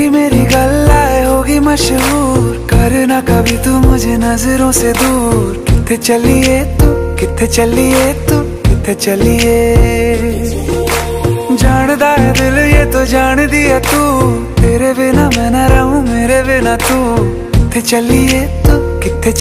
तेरी मेरी गल्लाए होगी मशहूर, करना कभी तू मुझे नजरों से दूर। किथे चलिए तू, किथे चलिए तू, किथे चलिए। जानदा है दिल ये तो जान दिया तू, तेरे बिना मैं ना रहूं मेरे बिना तू। किथे चलिए तू, किथे